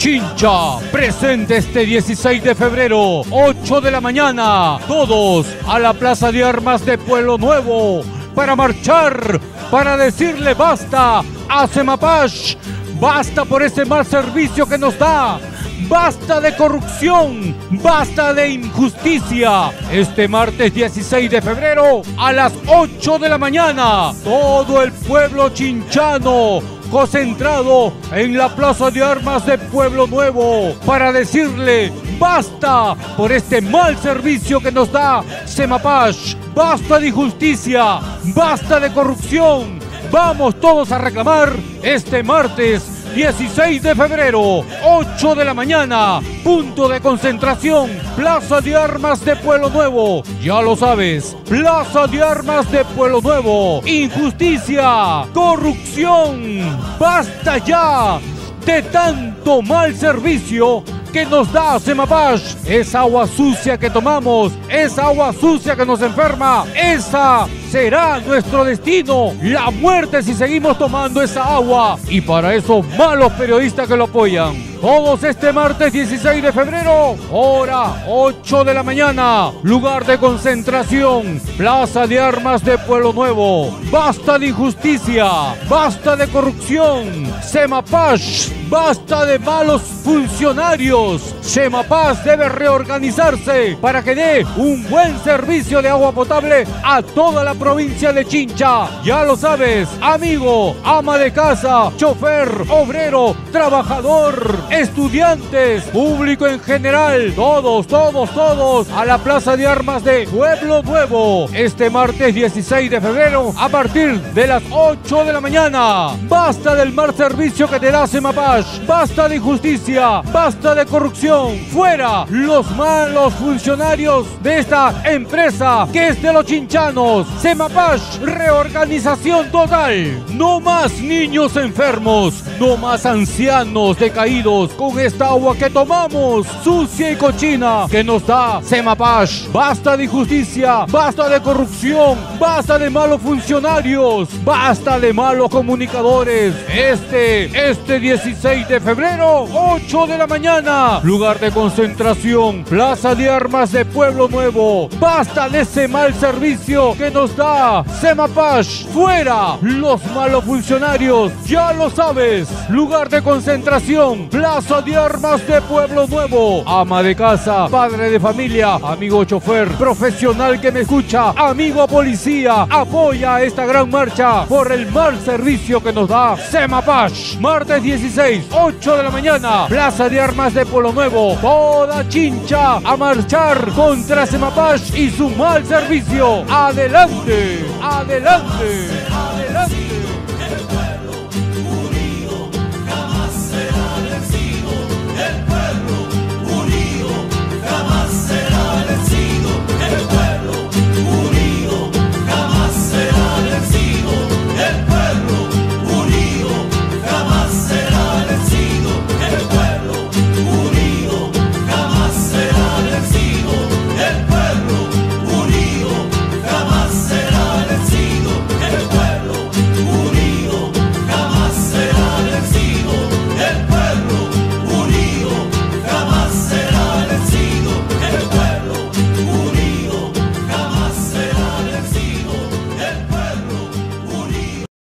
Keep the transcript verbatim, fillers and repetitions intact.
Chincha, presente este dieciséis de febrero, ocho de la mañana, todos a la Plaza de Armas de Pueblo Nuevo para marchar, para decirle basta a Semapash, basta por ese mal servicio que nos da, basta de corrupción, basta de injusticia. Este martes dieciséis de febrero a las ocho de la mañana, todo el pueblo chinchano concentrado en la Plaza de Armas de Pueblo Nuevo para decirle basta por este mal servicio que nos da Semapash, basta de injusticia, basta de corrupción. Vamos todos a reclamar este martes dieciséis de febrero, ocho de la mañana, punto de concentración, Plaza de Armas de Pueblo Nuevo. Ya lo sabes, Plaza de Armas de Pueblo Nuevo. Injusticia, corrupción, basta ya de tanto mal servicio que nos da Semapash. Esa agua sucia que tomamos, esa agua sucia que nos enferma, esa será nuestro destino, la muerte si seguimos tomando esa agua. Y para esos malos periodistas que lo apoyan, todos este martes dieciséis de febrero, hora ocho de la mañana, lugar de concentración, Plaza de Armas de Pueblo Nuevo. Basta de injusticia, basta de corrupción, Semapash, basta de malos funcionarios. Semapash debe reorganizarse para que dé un buen servicio de agua potable a toda la provincia de Chincha. Ya lo sabes, amigo, ama de casa, chofer, obrero, trabajador, estudiantes, público en general, todos, todos, todos a la Plaza de Armas de Pueblo Nuevo este martes dieciséis de febrero a partir de las ocho de la mañana. Basta del mal servicio que te da Semapash, basta de injusticia, basta de corrupción, fuera los malos funcionarios de esta empresa que es de los chinchanos. Semapash, reorganización total, no más niños enfermos, no más ancianos decaídos con esta agua que tomamos, sucia y cochina, que nos da Semapash. Basta de injusticia, basta de corrupción, basta de malos funcionarios, basta de malos comunicadores. Este, este dieciséis de febrero, ocho de la mañana, lugar de concentración, Plaza de Armas de Pueblo Nuevo. Basta de ese mal servicio que nos da Semapash. Fuera los malos funcionarios, ya lo sabes, lugar de concentración, Plaza de Armas de Pueblo Nuevo. Ama de casa, padre de familia, amigo chofer, profesional que me escucha, amigo policía, apoya esta gran marcha por el mal servicio que nos da Semapash. Martes dieciséis, ocho de la mañana, Plaza de Armas de Pueblo Nuevo. Toda Chincha a marchar contra Semapash y su mal servicio. ¡Adelante! ¡Adelante!